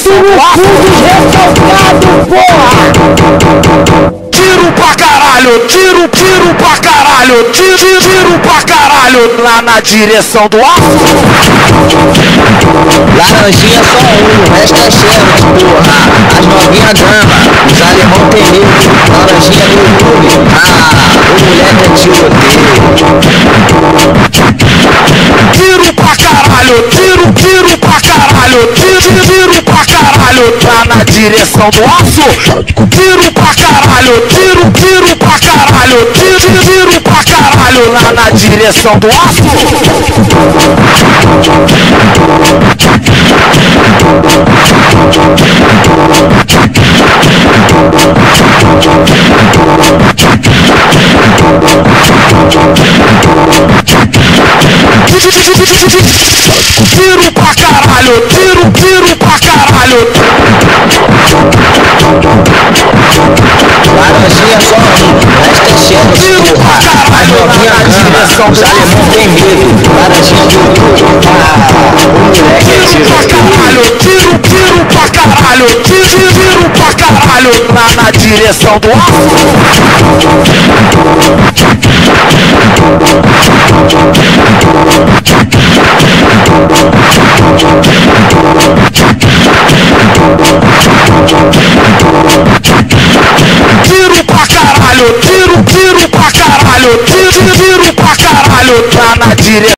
direção do aço. Recalcado, porra. Tiro pra caralho, tiro pra caralho, tiro pra caralho, lá na direção do aço. Laranjinha só um, o resto é chefe, porra. As novinhas dama, os alemão tem medo. Laranjinha no YouTube, o moleque é tiroteio. Tiro pra caralho, tiro pra caralho, tiro pra caralho, lá na direção do aço. Tiro pra caralho, tiro pra caralho, tiro pra caralho, lá na direção do aço. Tiro pra caralho, tiro pra caralho. Laranjinha só um, o resto é chefe, porra. As novinhas dama, os alemão tem medo. Laranjinha no YouTube, o moleque é tiroteio. Tiro pra caralho, tiro pra caralho, lá na direção do aço.